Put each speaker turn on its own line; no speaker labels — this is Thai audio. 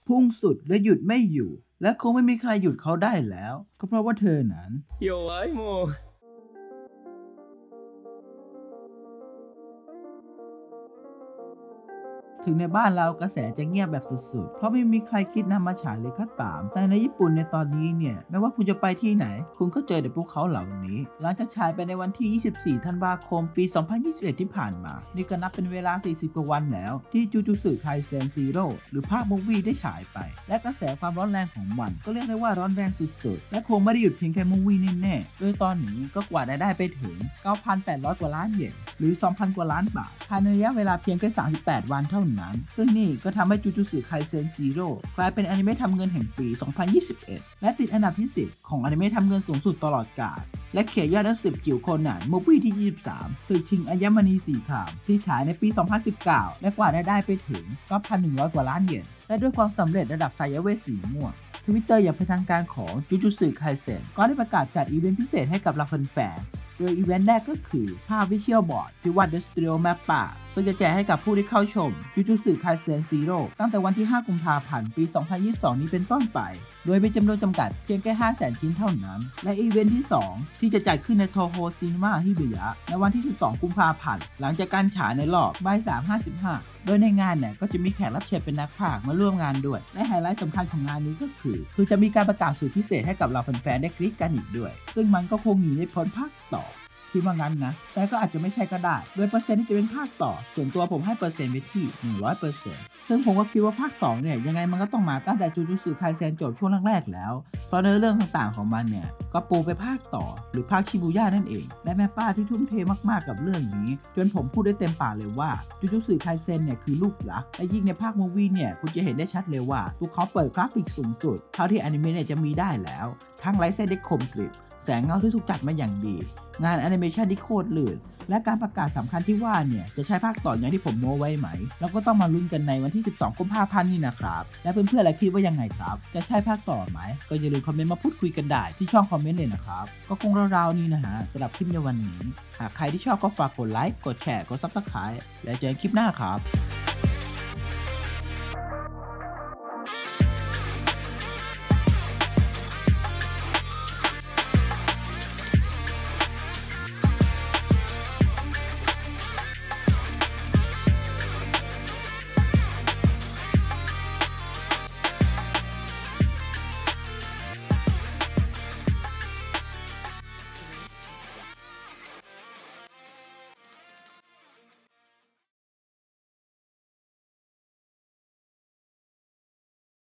พุ่งสุดและหยุดไม่อยู่และคงไม่มีใครหยุดเขาได้แล้วก็เพราะว่าเธอนั้น
弱いもう
ถึงในบ้านเรากระแสจะเงียบแบบสุดๆเพราะไม่มีใครคิดนำมาฉายเลยก็ตามแต่ในญี่ปุ่นในตอนนี้เนี่ยไม่ว่าคุณจะไปที่ไหนคุณก็เจอแต่พวกเขาเหล่านี้หลังจากฉายไปในวันที่ 24 ธันวาคม ปี 2021 ที่ผ่านมานี่ก็นับเป็นเวลา 40 กว่าวันแล้วที่จูจูสึไคเซ็นซีโร่หรือภาคมูฟวี่ได้ฉายไปและกระแสความร้อนแรงของมันก็เรียกได้ว่าร้อนแรงสุดๆและคงไม่ได้หยุดเพียงแค่มูฟวี่แน่ๆโดยตอนนี้ก็กวาดรายได้ไปถึง 9,800 กว่าล้านเยนหรือ 2,000 กว่าล้านบาทภายในระยะเวลาเพียงแค่ 38 วันเท่านั้นซึ่งนี่ก็ทำให้จูจูสึไคเซ็นซีโร่กลายเป็นอนิเมะทำเงินแห่งปี 2021 และติดอันดับที่ 10 ของอนิเมะทำเงินสูงสุดตลอดกาลและเขียนยอดหนังสือจิ๋วโคนันมูฟวี่ที่ 23 สื่อชิงอัญมณีสีขามที่ฉายในปี 2019 และกวาดรายได้ไปถึง 9,100 กว่าล้านเยนและด้วยความสำเร็จระดับไซเวสสีม่วงTwitter อย่างเป็นทางการของจูจูสึไคเซ็นก็ได้ประกาศจัดอีเวนต์พิเศษให้กับเหล่าแฟนโดยอีเวนต์แรกก็คือภาพวิชวลบอร์ดที่วาดด้วยสตูดิโอแมปป่าซึ่งจะแจกให้กับผู้ที่เข้าชมจูจูสึไคเซ็นซีโร่ตั้งแต่วันที่ 5 กุมภาพันธ์ ปี 2022 นี้เป็นต้นไปโดยมีจำนวนจำกัดเพียงแค่ 500,000 ชิ้นเท่านั้นและอีเวนต์ที่ 2 ที่จะจัดขึ้นในโทโฮซินิมะฮิเบยะในวันที่ 12 กุมภาพันธ์หลังจากการฉายในรอบบ่าย 3:55 โดยในงานเนี่ยก็จะมีแขกรับเชิญเป็นนักพากย์มาร่วมงานด้วยและไฮไลท์สำคัญของงานนี้ก็คือจะมีการประกาศสูตรพิเศษให้กับเราแฟนๆได้กรี๊ดกันอีกด้วยซึ่งมันก็คงหนีไม่พ้นภาคต่อคิดว่างั้นนะแต่ก็อาจจะไม่ใช่ก็ได้โดยเปอร์เซ็นต์ที่จะเป็นภาคต่อส่วนตัวผมให้เปอร์เซ็นต์ไปที่ 100% ซึ่งผมก็คิดว่าภาค 2 เนี่ยยังไงมันก็ต้องมาตั้งแต่จูจูสึไคเซ็นจบช่วงแรกๆแล้วเพราะในเรื่องต่างๆของมันเนี่ยก็ปูไปภาคต่อหรือภาคชิบูย่านั่นเองและแม่ป้าที่ทุ่มเทมากๆกับเรื่องนี้จนผมพูดได้เต็มปากเลยว่าจูจูสึไคเซ็นเนี่ยคือลูกหลักและยิ่งในภาคมูฟวี่เนี่ยคุณจะเห็นได้ชัดเลยว่าพวกเขาเปิดกราฟิกสูงสุดเท่าที่อนิเมะเนี่ยจะมีได้แล้วทั้งไลท์เส้นได้คมกริบแสงเงาที่ถูกจัดมาอย่างดีงานแอนิเมชันที่โคตรลื่นและการประกาศสำคัญที่ว่าเนี่ยจะใช้ภาคต่ออย่างที่ผมโม้ไว้ไหมแล้วก็ต้องมาลุ้นกันในวันที่ 12 กุมภาพันธ์นี่นะครับและเพื่อนๆล่ะคิดว่ายังไงครับจะใช่ภาคต่อไหมก็อย่าลืมคอมเมนต์มาพูดคุยกันได้ที่ช่องคอมเมนต์เลยนะครับก็คงราวๆนี้นะฮะสำหรับคลิปในวันนี้หากใครที่ชอบก็ฝากกดไลค์กดแชร์กด Subscribe แล้วเจอกันคลิปหน้าครับ